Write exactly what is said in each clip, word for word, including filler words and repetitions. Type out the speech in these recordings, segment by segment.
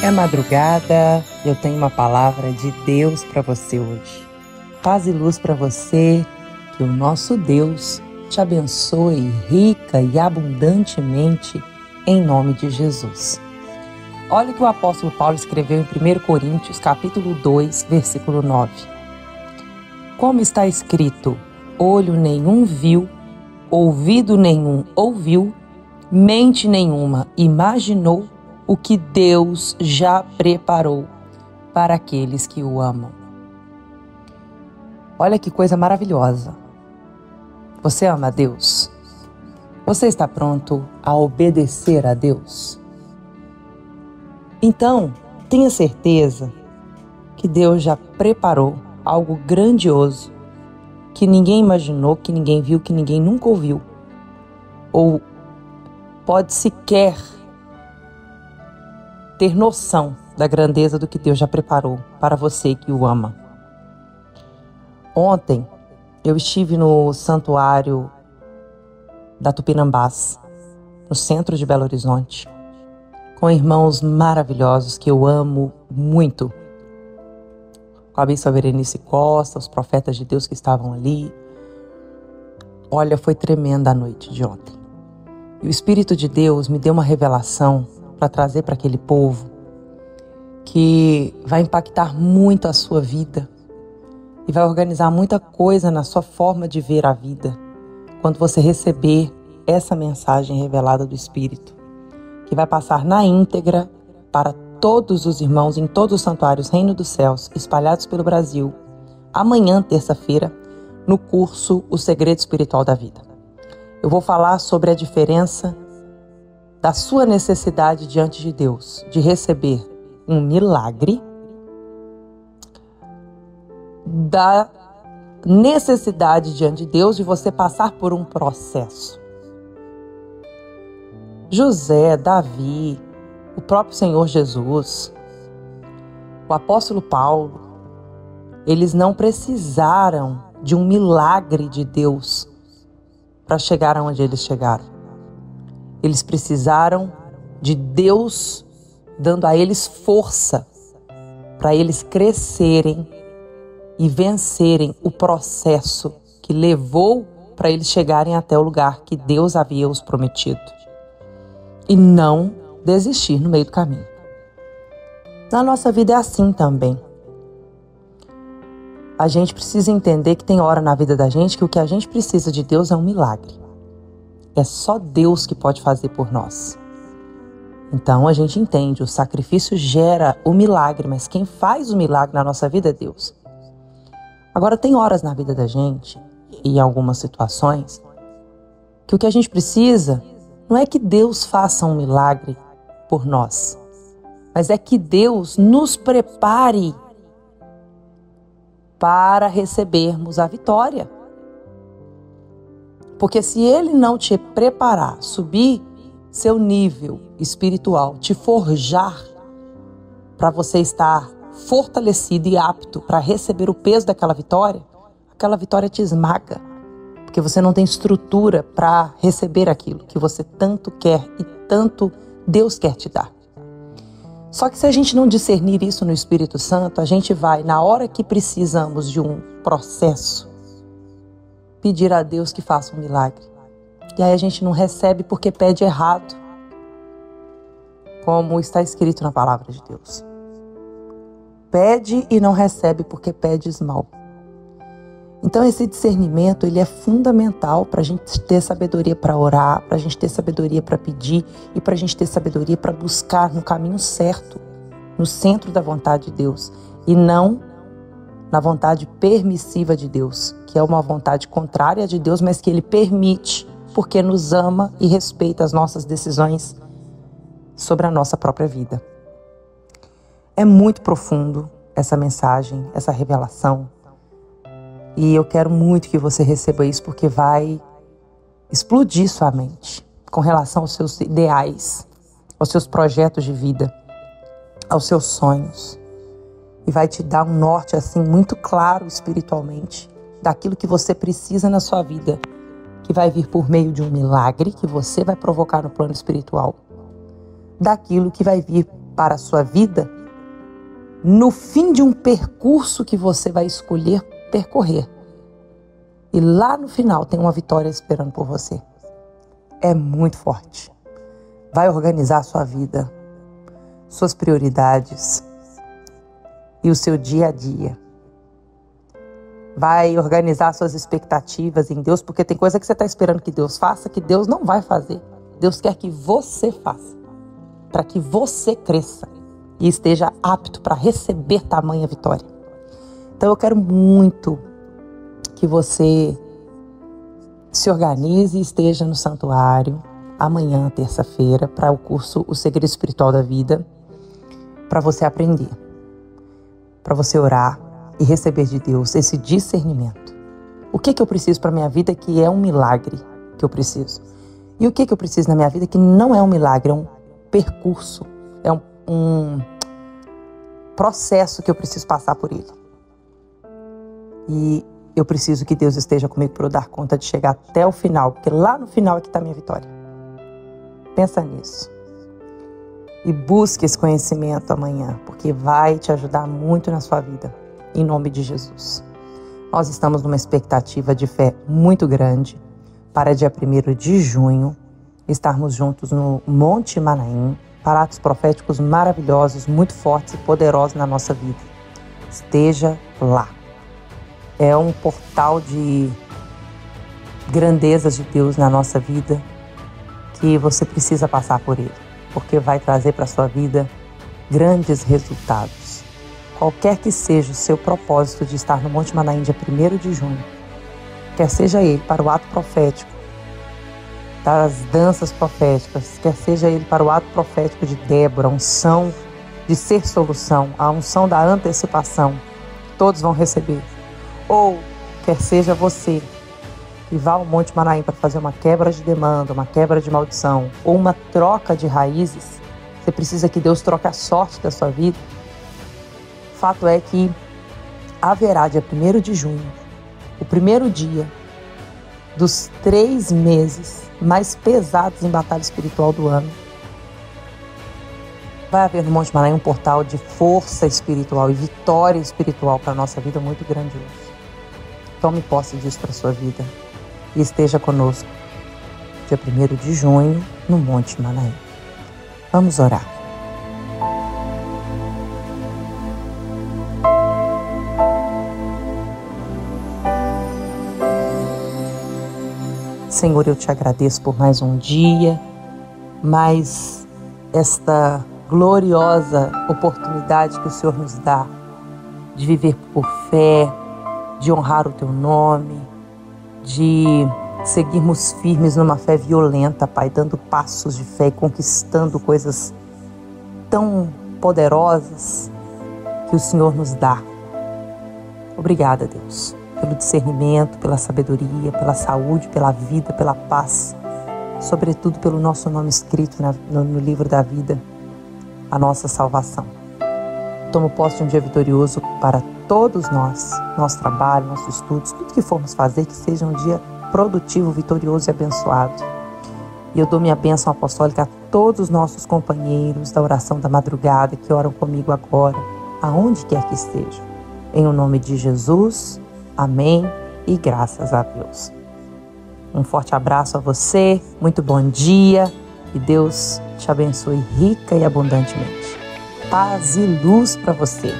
É madrugada, eu tenho uma palavra de Deus para você hoje. Paz e luz para você, que o nosso Deus te abençoe rica e abundantemente em nome de Jesus. Olha o que o apóstolo Paulo escreveu em primeiro Coríntios, capítulo dois, versículo nove. Como está escrito, olho nenhum viu, ouvido nenhum ouviu, mente nenhuma imaginou o que Deus já preparou para aqueles que o amam. Olha que coisa maravilhosa. Você ama a Deus? Você está pronto a obedecer a Deus? Então, tenha certeza que Deus já preparou algo grandioso que ninguém imaginou, que ninguém viu, que ninguém nunca ouviu, ou pode sequer ter noção da grandeza do que Deus já preparou para você que o ama. Ontem eu estive no santuário da Tupinambás, no centro de Belo Horizonte, com irmãos maravilhosos que eu amo muito. Com a bispa Berenice Costa, os profetas de Deus que estavam ali. Olha, foi tremenda a noite de ontem. E o Espírito de Deus me deu uma revelação para trazer para aquele povo que vai impactar muito a sua vida e vai organizar muita coisa na sua forma de ver a vida quando você receber essa mensagem revelada do Espírito, que vai passar na íntegra para todos os irmãos em todos os santuários Reino dos Céus espalhados pelo Brasil, amanhã, terça-feira, no curso O Segredo Espiritual da Vida. Eu vou falar sobre a diferença da sua necessidade diante de Deus, de receber um milagre, da necessidade diante de Deus de você passar por um processo. José, Davi, o próprio Senhor Jesus, o apóstolo Paulo, eles não precisaram de um milagre de Deus para chegar aonde eles chegaram. Eles precisaram de Deus dando a eles força para eles crescerem e vencerem o processo que levou para eles chegarem até o lugar que Deus havia os prometido. E não desistir no meio do caminho. Na nossa vida é assim também. A gente precisa entender que tem hora na vida da gente que o que a gente precisa de Deus é um milagre. É só Deus que pode fazer por nós. Então a gente entende, o sacrifício gera o milagre, mas quem faz o milagre na nossa vida é Deus. Agora tem horas na vida da gente, e em algumas situações, que o que a gente precisa não é que Deus faça um milagre por nós, mas é que Deus nos prepare para recebermos a vitória. Porque se Ele não te preparar, subir seu nível espiritual, te forjar para você estar fortalecido e apto para receber o peso daquela vitória, aquela vitória te esmaga. Porque você não tem estrutura para receber aquilo que você tanto quer e tanto Deus quer te dar. Só que se a gente não discernir isso no Espírito Santo, a gente vai, na hora que precisamos de um processo, pedir a Deus que faça um milagre. E aí a gente não recebe porque pede errado, como está escrito na palavra de Deus. Pede e não recebe porque pedes mal. Então esse discernimento ele é fundamental para a gente ter sabedoria para orar, para a gente ter sabedoria para pedir e para a gente ter sabedoria para buscar no caminho certo, no centro da vontade de Deus e não na vontade permissiva de Deus, que é uma vontade contrária de Deus, mas que Ele permite porque nos ama e respeita as nossas decisões sobre a nossa própria vida. É muito profundo essa mensagem, essa revelação. E eu quero muito que você receba isso porque vai explodir sua mente com relação aos seus ideais, aos seus projetos de vida, aos seus sonhos. E vai te dar um norte assim muito claro espiritualmente daquilo que você precisa na sua vida, que vai vir por meio de um milagre que você vai provocar no plano espiritual, daquilo que vai vir para a sua vida no fim de um percurso que você vai escolher percorrer. E lá no final tem uma vitória esperando por você. É muito forte. Vai organizar a sua vida, suas prioridades e o seu dia a dia. Vai organizar suas expectativas em Deus, porque tem coisa que você está esperando que Deus faça, que Deus não vai fazer. Deus quer que você faça, para que você cresça e esteja apto para receber tamanha vitória. Então eu quero muito que você se organize e esteja no santuário amanhã, terça-feira, para o curso O Segredo Espiritual da Vida, para você aprender, para você orar e receber de Deus esse discernimento. O que que eu preciso para a minha vida que é um milagre que eu preciso? E o que que eu preciso na minha vida que não é um milagre, é um percurso, é um, um processo que eu preciso passar por ele. E eu preciso que Deus esteja comigo para eu dar conta de chegar até o final, porque lá no final é que está a minha vitória. Pensa nisso. E busque esse conhecimento amanhã, porque vai te ajudar muito na sua vida. Em nome de Jesus. Nós estamos numa expectativa de fé muito grande para dia primeiro de junho estarmos juntos no Monte Manaim para atos proféticos maravilhosos, muito fortes e poderosos na nossa vida. Esteja lá. É um portal de grandezas de Deus na nossa vida que você precisa passar por ele, porque vai trazer para a sua vida grandes resultados. Qualquer que seja o seu propósito de estar no Monte Manaim dia primeiro de junho, quer seja ele para o ato profético das danças proféticas, quer seja ele para o ato profético de Débora, a unção de ser solução, a unção da antecipação, todos vão receber. Ou quer seja você que vá ao Monte Manaim para fazer uma quebra de demanda, uma quebra de maldição, ou uma troca de raízes, você precisa que Deus troque a sorte da sua vida. Fato é que haverá dia primeiro de junho, o primeiro dia dos três meses mais pesados em batalha espiritual do ano. Vai haver no Monte Manaim um portal de força espiritual e vitória espiritual para a nossa vida muito grandioso. Tome posse disso para a sua vida e esteja conosco dia primeiro de junho no Monte Manaim. Vamos orar. Senhor, eu te agradeço por mais um dia, mais esta gloriosa oportunidade que o Senhor nos dá de viver por fé, de honrar o teu nome, de seguirmos firmes numa fé violenta, Pai, dando passos de fé e conquistando coisas tão poderosas que o Senhor nos dá. Obrigada, Deus, pelo discernimento, pela sabedoria, pela saúde, pela vida, pela paz, sobretudo pelo nosso nome escrito na, no, no livro da vida, a nossa salvação. Tomo posse de um dia vitorioso para todos nós, nosso trabalho, nossos estudos, tudo que formos fazer, que seja um dia produtivo, vitorioso e abençoado. E eu dou minha bênção apostólica a todos os nossos companheiros da oração da madrugada que oram comigo agora, aonde quer que estejam. Em o nome de Jesus, amém e graças a Deus. Um forte abraço a você, muito bom dia e Deus te abençoe rica e abundantemente. Paz e luz para você.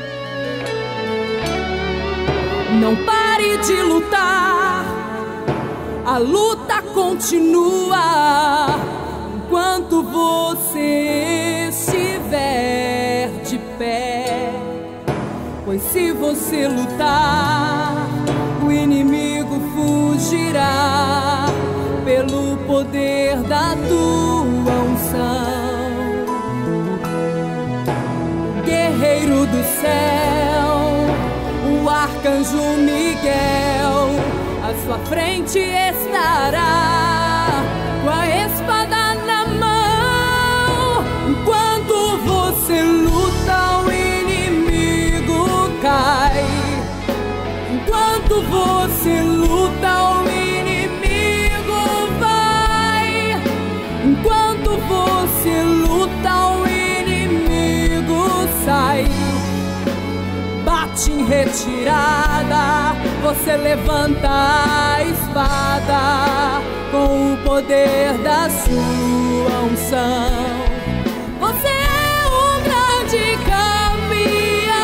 Não pare de lutar, a luta continua enquanto você estiver de pé. Pois se você lutar, o inimigo fugirá pelo poder da tua unção. Guerreiro do céu, o arcanjo Miguel, à sua frente estará com a espada na mão. Enquanto você luta, o inimigo cai. Enquanto você luta, o inimigo vai. Enquanto você luta, o inimigo bate em retirada, você levanta a espada com o poder da sua unção. Você é um grande campeão,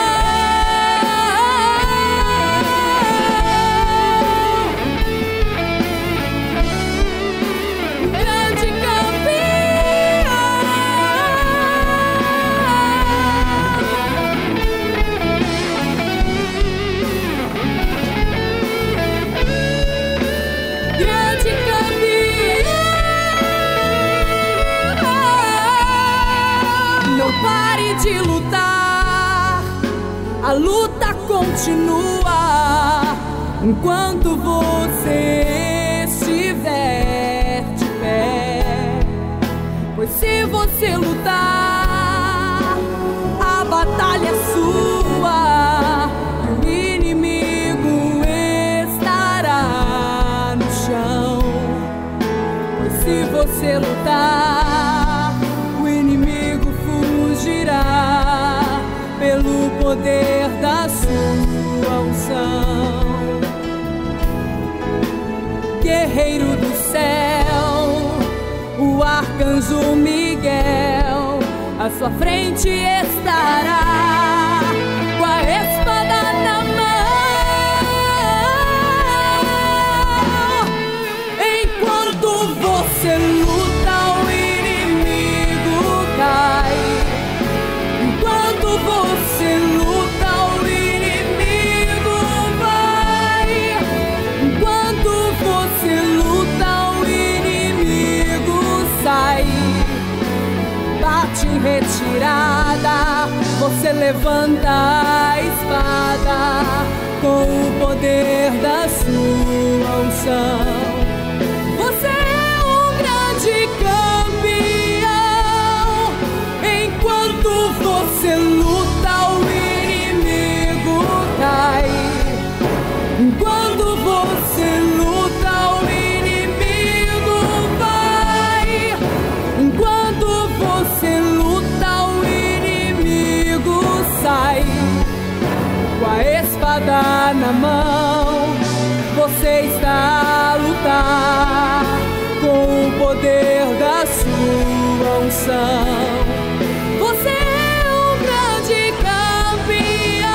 um grande campeão, grande campeão. Não pare de lutar, a luta continua enquanto você estiver de pé. Pois se você lutar, a batalha é sua e o inimigo estará no chão. Pois se você lutar, o inimigo fugirá pelo poder da sua unção. Guerreiro do céu, o arcanjo Miguel à sua frente estará com a espada na mão. Enquanto você luta, o inimigo cai. Enquanto você luta, o inimigo vai. Enquanto você luta, o inimigo sai. Bate em retirada, você levanta a espada com o poder da sua unção. Você é um grande campeão. Enquanto você luta, o inimigo cai. Enquanto você luta, o inimigo vai. Enquanto você luta, o inimigo sai. Com a espada na mão, você está a lutar com o poder da sua unção. Você é um grande campeão.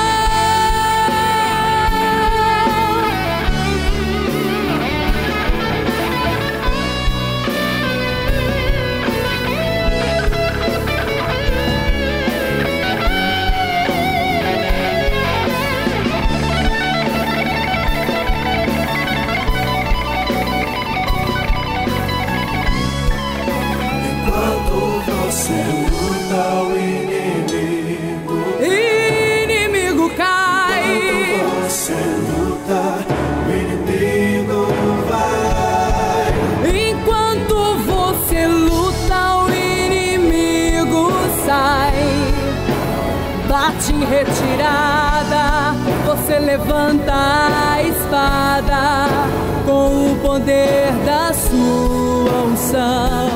Você luta, o inimigo, Inimigo cai. quando você luta, o inimigo vai. Enquanto você luta, o inimigo sai. Bate em retirada, você levanta a espada com o poder da sua unção.